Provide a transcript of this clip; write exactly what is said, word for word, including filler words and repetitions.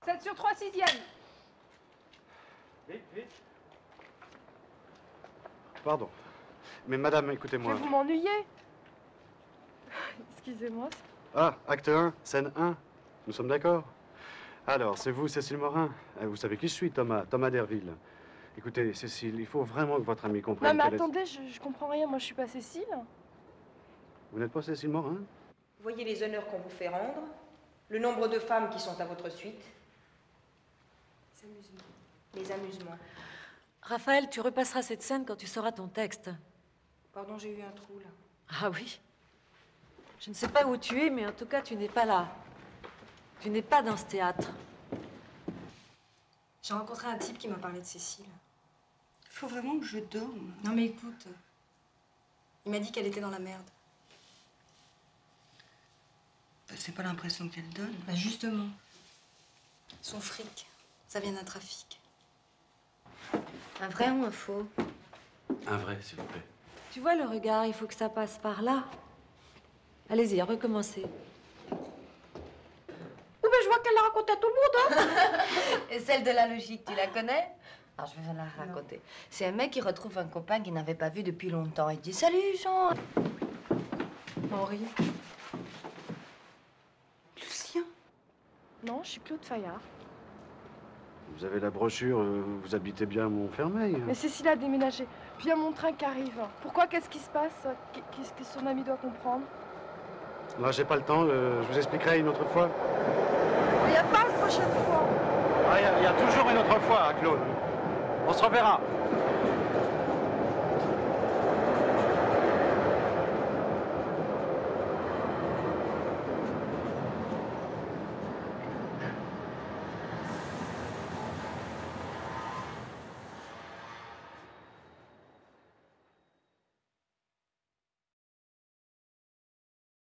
sept sur trois, sixième. Vite, vite. Pardon. Mais madame, écoutez-moi. Mais vous m'ennuyez. Excusez-moi. Ah, acte un, scène un. Nous sommes d'accord? Alors, c'est vous, Cécile Morin. Vous savez qui je suis, Thomas, Thomas Derville. Écoutez, Cécile, il faut vraiment que votre ami comprenne... Non, mais est... attendez, je, je comprends rien. Moi, je suis pas Cécile. Vous n'êtes pas Cécile Morin? Vous voyez les honneurs qu'on vous fait rendre, le nombre de femmes qui sont à votre suite. Les amusements. Les amusements. Raphaël, tu repasseras cette scène quand tu sauras ton texte. Pardon, j'ai eu un trou, là. Ah oui. Je ne sais pas où tu es, mais en tout cas, tu n'es pas là. Tu n'es pas dans ce théâtre. J'ai rencontré un type qui m'a parlé de Cécile. Il faut vraiment que je dorme. Non mais écoute, il m'a dit qu'elle était dans la merde. Bah, c'est pas l'impression qu'elle donne. Bah justement. Son fric, ça vient d'un trafic. Un vrai ou un faux? Un vrai, s'il vous plaît. Tu vois le regard, il faut que ça passe par là. Allez-y, recommencez. Oui, mais je vois qu'elle l'a raconté à tout le monde, hein. Et celle de la logique, tu la connais? Alors, je vais la raconter. C'est un mec qui retrouve un copain qu'il n'avait pas vu depuis longtemps. Il dit « Salut, Jean !» Henri. Lucien? Non, je suis Claude Fayard. Vous avez la brochure, euh, vous habitez bien à Montfermeil. Mais Cécile a déménagé. Puis il y a mon train qui arrive. Pourquoi? Qu'est-ce qui se passe? Qu'est-ce que son ami doit comprendre? Non, j'ai pas le temps, euh, je vous expliquerai une autre fois. Il n'y a pas une prochaine fois. Ah, il y, y a toujours une autre fois, hein, Claude. On se reverra.